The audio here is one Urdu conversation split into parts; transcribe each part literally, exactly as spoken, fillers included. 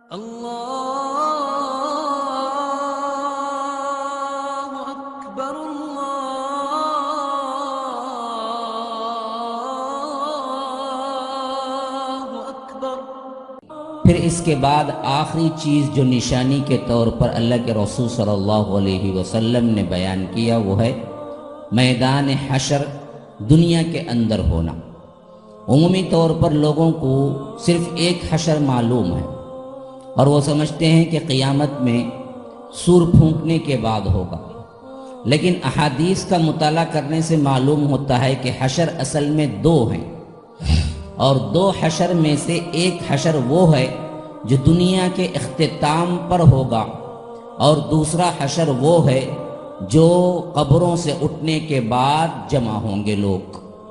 اللہ اکبر اللہ اکبر۔ پھر اس کے بعد آخری چیز جو نشانی کے طور پر اللہ کے رسول صلی اللہ علیہ وسلم نے بیان کیا وہ ہے میدان حشر دنیا کے اندر ہونا۔ عمومی طور پر لوگوں کو صرف ایک حشر معلوم ہے اور وہ سمجھتے ہیں کہ قیامت میں سور پھونکنے کے بعد ہوگا، لیکن احادیث کا مطالعہ کرنے سے معلوم ہوتا ہے کہ حشر اصل میں دو ہیں، اور دو حشر میں سے ایک حشر وہ ہے جو دنیا کے اختتام پر ہوگا، اور دوسرا حشر وہ ہے جو قبروں سے اٹھنے کے بعد جمع ہوں گے لوگ۔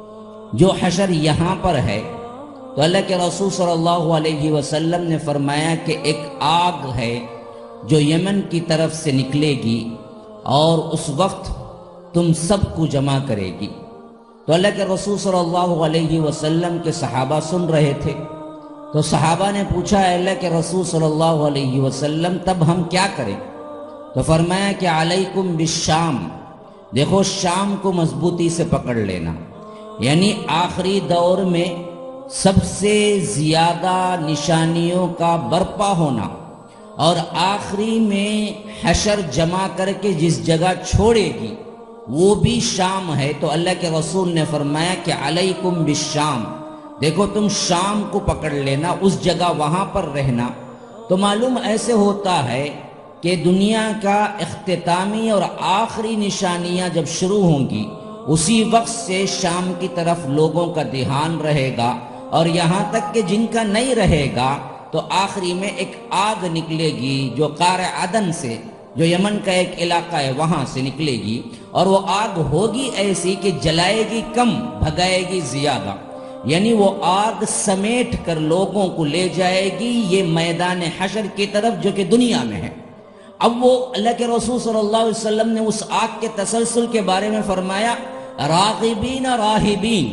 جو حشر یہاں پر ہے تو اللہ کے رسول صلی اللہ علیہ وسلم نے فرمایا کہ ایک آگ ہے جو یمن کی طرف سے نکلے گی اور اس وقت تم سب کو جمع کرے گی۔ تو اللہ کے رسول صلی اللہ علیہ وسلم کے صحابہ سن رہے تھے، تو صحابہ نے پوچھا اے اللہ کے رسول صلی اللہ علیہ وسلم تب ہم کیا کریں؟ تو فرمایا کہ علیکم بالشام، دیکھو شام کو مضبوطی سے پکڑ لینا، یعنی آخری دور میں سب سے زیادہ نشانیوں کا برپا ہونا اور آخری میں حشر جمع کر کے جس جگہ چھوڑے گی وہ بھی شام ہے۔ تو اللہ کے رسول نے فرمایا کہ علیکم بالشام، دیکھو تم شام کو پکڑ لینا، اس جگہ وہاں پر رہنا۔ تو معلوم ایسے ہوتا ہے کہ دنیا کا اختتامی اور آخری نشانیاں جب شروع ہوں گی اسی وقت سے شام کی طرف لوگوں کا دھیان رہے گا، اور یہاں تک کہ جن کا نہیں رہے گا تو آخری میں ایک آگ نکلے گی جو قار عدن سے، جو یمن کا ایک علاقہ ہے وہاں سے نکلے گی، اور وہ آگ ہوگی ایسی کہ جلائے گی کم بھگائے گی زیادہ، یعنی وہ آگ سمیٹ کر لوگوں کو لے جائے گی یہ میدان حشر کی طرف جو کہ دنیا میں ہے۔ اب وہ اللہ کے رسول صلی اللہ علیہ وسلم نے اس آگ کے تسلسل کے بارے میں فرمایا راغبین راہبین،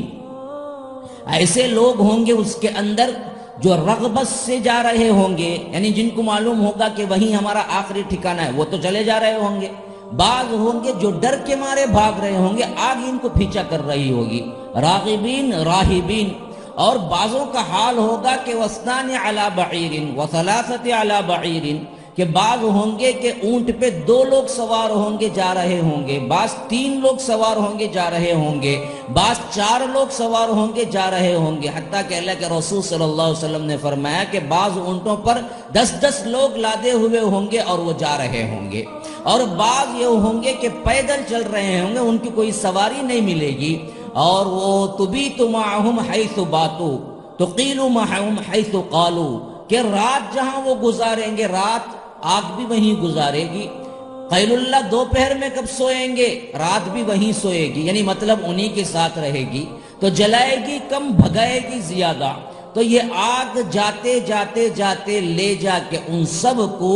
ایسے لوگ ہوں گے اس کے اندر جو رغبت سے جا رہے ہوں گے، یعنی جن کو معلوم ہوگا کہ وہیں ہمارا آخری ٹھکانہ ہے، وہ تو چلے جا رہے ہوں گے۔ بعض ہوں گے جو ڈر کے مارے بھاگ رہے ہوں گے، آگ ان کو پیچھا کر رہی ہوگی، راغبین راہبین۔ اور بعضوں کا حال ہوگا کہ وَاثْنَانِ عَلَى بَعِيرٍ وَثَلَاثَةِ عَلَى بَعِيرٍ، کہ بعض ہوں گے کہ اونٹ پہ دو لوگ سوار ہوں گے جا رہے ہوں گے، بعض تین لوگ سوار ہوں گے جا رہے ہوں گے، بعض چار لوگ سوار ہوں گے جا رہے ہوں گے، حتیٰ کہ اللہ کے رسول صلی اللہ علیہ وسلم نے فرمایا کہ بعض اونٹوں پر دس دس لوگ لادے ہوئے ہوں گے اور وہ جا رہے ہوں گے، اور بعض یہ ہوں گے کہ پیدل چل رہے ہوں گے، ان کی کوئی سواری نہیں ملے گی، اور وہ تبیت معہم حیث باتوا تقیل معہم حیث قالوا، کہ رات جہاں وہ گزاریں گے رات آگ بھی وہیں گزارے گی۔ قیل اللہ دوپہر میں کب سوئیں گے؟ رات بھی وہیں سوئے گی، یعنی مطلب انہی کے ساتھ رہے گی، تو جلائے گی کم بھگائے گی زیادہ۔ تو یہ آگ جاتے جاتے جاتے لے جا کے ان سب کو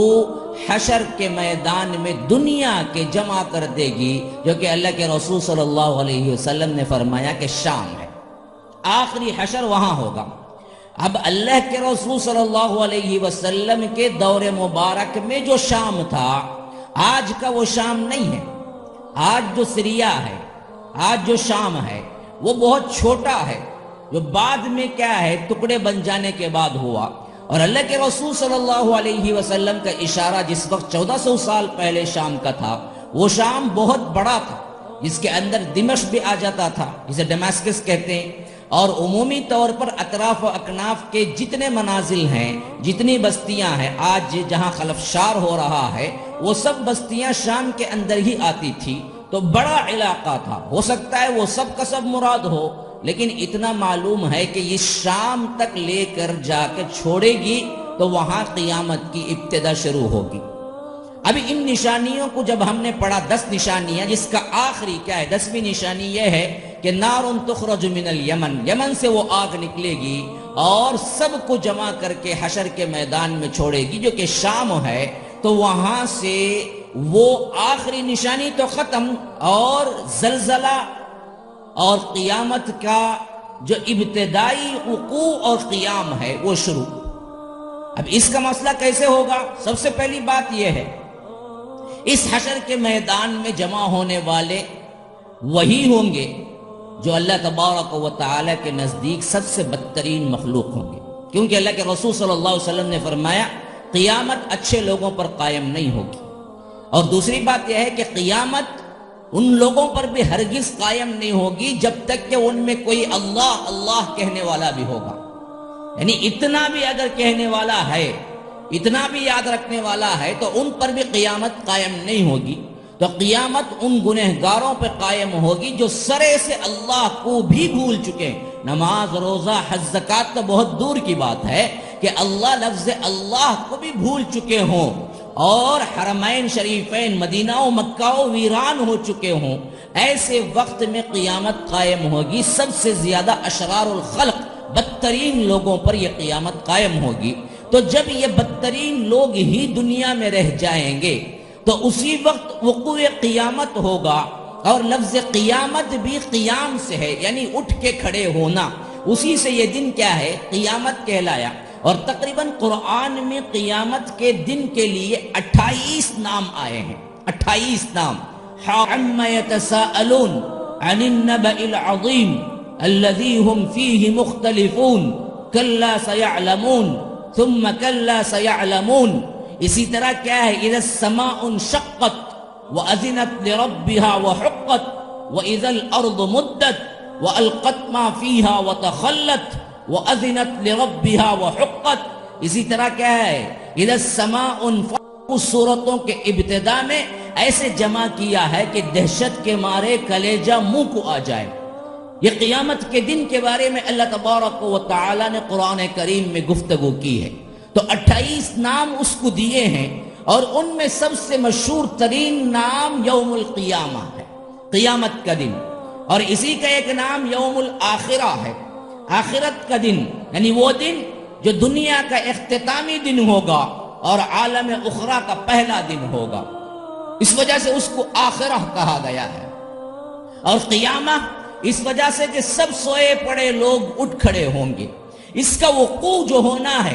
حشر کے میدان میں دنیا کے جمع کر دے گی، جو کہ اللہ کے رسول صلی اللہ علیہ وسلم نے فرمایا کہ شام ہے، آخری حشر وہاں ہوگا۔ اب اللہ کے رسول صلی اللہ علیہ وسلم کے دور مبارک میں جو شام تھا آج کا وہ شام نہیں ہے۔ آج جو سیریا ہے، آج جو شام ہے وہ بہت چھوٹا ہے، جو بعد میں کیا ہے ٹکڑے بن جانے کے بعد ہوا، اور اللہ کے رسول صلی اللہ علیہ وسلم کا اشارہ جس وقت چودہ سو سال پہلے شام کا تھا وہ شام بہت بڑا تھا، جس کے اندر دمشق بھی آ جاتا تھا جسے ڈیماسکس کہتے ہیں، اور عمومی طور پر اطراف و اکناف کے جتنے منازل ہیں، جتنی بستیاں ہیں، آج جہاں خلفشار ہو رہا ہے وہ سب بستیاں شام کے اندر ہی آتی تھی، تو بڑا علاقہ تھا۔ ہو سکتا ہے وہ سب کا سب مراد ہو، لیکن اتنا معلوم ہے کہ یہ شام تک لے کر جا کے چھوڑے گی تو وہاں قیامت کی ابتدا شروع ہوگی۔ ابھی ان نشانیوں کو جب ہم نے پڑھا، دس نشانیاں، جس کا آخری کیا ہے، دسویں نشانی یہ ہے کہ نار تخرج من الیمن، یمن سے وہ آگ نکلے گی اور سب کو جمع کر کے حشر کے میدان میں چھوڑے گی جو کہ شام ہے۔ تو وہاں سے وہ آخری نشانی تو ختم، اور زلزلہ اور قیامت کا جو ابتدائی وقوع اور قیام ہے وہ شروع۔ اب اس کا مسئلہ کیسے ہوگا؟ سب سے پہلی بات یہ ہے، اس حشر کے میدان میں جمع ہونے والے وہی ہوں گے جو اللہ تبارک و تعالی کے نزدیک سب سے بدترین مخلوق ہوں گے، کیونکہ اللہ کے رسول صلی اللہ علیہ وسلم نے فرمایا قیامت اچھے لوگوں پر قائم نہیں ہوگی، اور دوسری بات یہ ہے کہ قیامت ان لوگوں پر بھی ہرگز قائم نہیں ہوگی جب تک کہ ان میں کوئی اللہ اللہ کہنے والا بھی ہوگا، یعنی اتنا بھی اگر کہنے والا ہے، اتنا بھی یاد رکھنے والا ہے تو ان پر بھی قیامت قائم نہیں ہوگی۔ تو قیامت ان گنہگاروں پہ قائم ہوگی جو سرے سے اللہ کو بھی بھول چکے، نماز روزہ حج زکات تو بہت دور کی بات ہے کہ اللہ لفظ اللہ کو بھی بھول چکے ہوں، اور حرمین شریفین مدینہ و مکہ و ویران ہو چکے ہوں۔ ایسے وقت میں قیامت قائم ہوگی، سب سے زیادہ اشرار الخلق بدترین لوگوں پر یہ قیامت قائم ہوگی۔ تو جب یہ بدترین لوگ ہی دنیا میں رہ جائیں گے تو اسی وقت وقوع قیامت ہوگا، اور لفظ قیامت بھی قیام سے ہے، یعنی اٹھ کے کھڑے ہونا، اسی سے یہ دن کیا ہے؟ قیامت کہلایا۔ اور تقریباً قرآن میں قیامت کے دن کے لیے اٹھائیس نام آئے ہیں، اٹھائیس نام۔ عَمَّ يَتَسَاءَلُونَ عَنِ النَّبَإِ الْعَظِيمِ الَّذِي هُمْ فِيهِ مُخْتَلِفُونَ كَلَّا سَيَعْلَمُونَ ثُمَّ كَلَّا سَيَعْلَمُونَ۔ اسی طرح کیا ہے؟ اِذَا السَّمَاءُ انشَقَّتْ وَأَذِنَتْ لِرَبِّهَا وَحُقَّتْ وَإِذَا الْأَرْضُ مُدَّتْ وَأَلْقَتْ مَا فِيهَا وَتَخَلَّتْ وَأَذِنَتْ لِرَبِّهَا وَحُقَّتْ۔ اسی طرح کیا ہے؟ اِذَا السَّمَاءُ انفطرت۔ اس صورتوں کے ابتدا میں ایسے جمع کیا ہے کہ دہشت کے مارے کلیجہ منہ کو آ جائے۔ یہ قیامت کے دن کے بارے میں اللہ تبارک و تعالی نے قرآن کریم میں گفتگو کی ہے۔ تو اٹھائیس نام اس کو دیے ہیں، اور ان میں سب سے مشہور ترین نام یوم القیامہ ہے، قیامت کا دن، اور اسی کا ایک نام یوم الآخرہ ہے، آخرت کا دن، یعنی وہ دن جو دنیا کا اختتامی دن ہوگا اور عالم اخرى کا پہلا دن ہوگا، اس وجہ سے اس کو آخرہ کہا گیا ہے۔ اور قیامہ اس وجہ سے کہ سب سوئے پڑے لوگ اٹھ کھڑے ہوں گے۔ اس کا وقوع جو ہونا ہے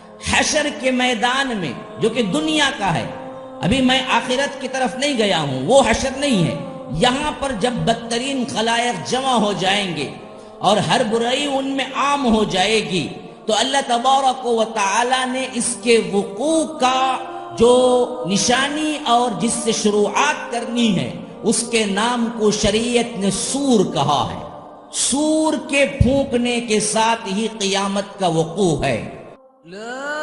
حشر کے میدان میں، جو کہ دنیا کا ہے، ابھی میں آخرت کی طرف نہیں گیا ہوں، وہ حشر نہیں ہے، یہاں پر جب بدترین خلائق جمع ہو جائیں گے اور ہر برائی ان میں عام ہو جائے گی، تو اللہ تبارک و تعالی نے اس کے وقوع کا جو نشانی اور جس سے شروعات کرنی ہے اس کے نام کو شریعت نے سور کہا ہے۔ سور کے پھونکنے کے ساتھ ہی قیامت کا وقوع ہے۔ لا